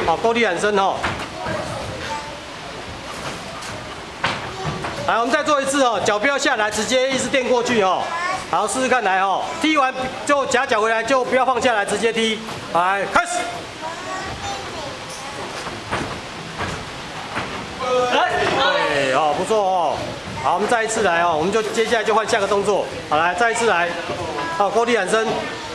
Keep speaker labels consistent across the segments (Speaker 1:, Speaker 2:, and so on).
Speaker 1: 好，勾地喊声哦。来，我们再做一次哦，脚不要下来，直接一直垫过去哦。好，试试看来哦，踢完就夹脚回来，就不要放下来，直接踢。来，开始。来，对，哦，不错哦。好，我们再一次来哦，我们就接下来就换下个动作。好，来，再一次来。好，勾地喊声。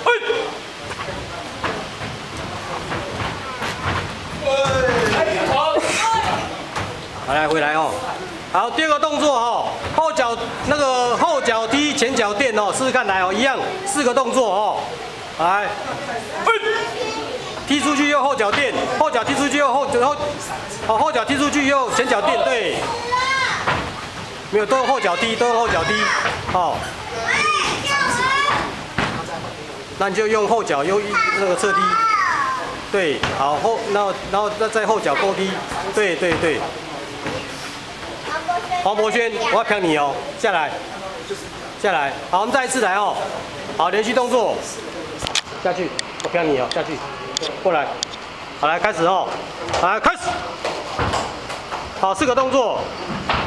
Speaker 1: 好，来回来哦。好，第二个动作哦，后脚踢，前脚垫哦，试试看来哦，一样4个动作哦。来，踢出去又后脚垫，后脚踢出去又后脚踢出去又前脚垫，对。没有，都用后脚踢，好。那你就用后脚那个侧踢，对，好然后再后脚勾踢，对。黄博轩，我要飘你哦，下来，好，我们再一次来哦，好，连续动作，下去，我飘你哦，下去，过来，好，来开始哦，来开始，好，4个动作，